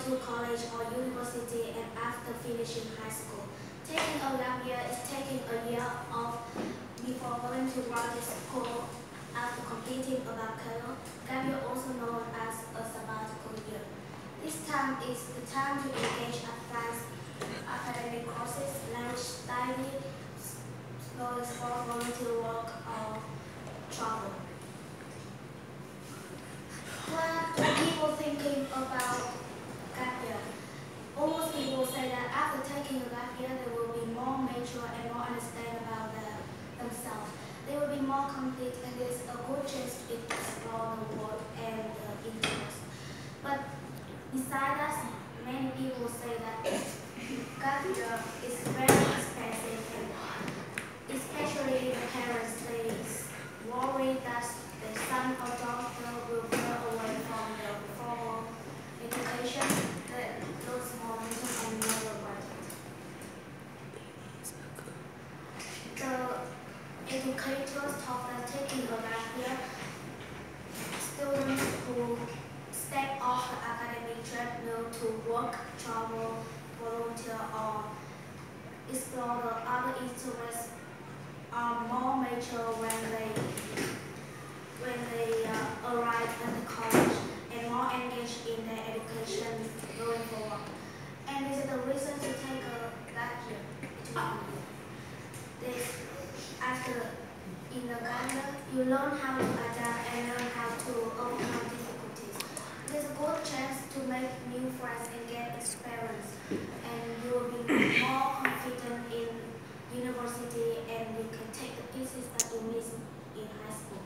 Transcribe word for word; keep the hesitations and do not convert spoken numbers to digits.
to college or university and after finishing high school. Taking a gap year is taking a year off before going to graduate school after completing a bachelor. Gap year, also known as a sabbatical year. This time is the time to engage advanced academic courses, language study, explore sport, volunteer work, or travel. What do people thinking about gap year? Almost people say that after taking a gap year, they will be more mature and more understand about the, themselves. They will be more complete, and there's a good chance to explore the world and the interest. But besides that, many people say that gap year is very expensive, and especially the parents, they worry that their son or daughter will go away from the formal education that looks more mental and never graduate. The educators talk that taking a gap year, students who step off the academic treadmill to work, travel, volunteer, or explore the other interests are more mature when they when they uh, arrive at the college and more engaged in their education going forward. And this is the reason to take a gap year. This, after in the gap year, you learn how to adapt and learn how to overcome difficulties. There's a good chance to make new friends and get experience, and you will be more confident in university, and you can take the pieces that you missed in high school.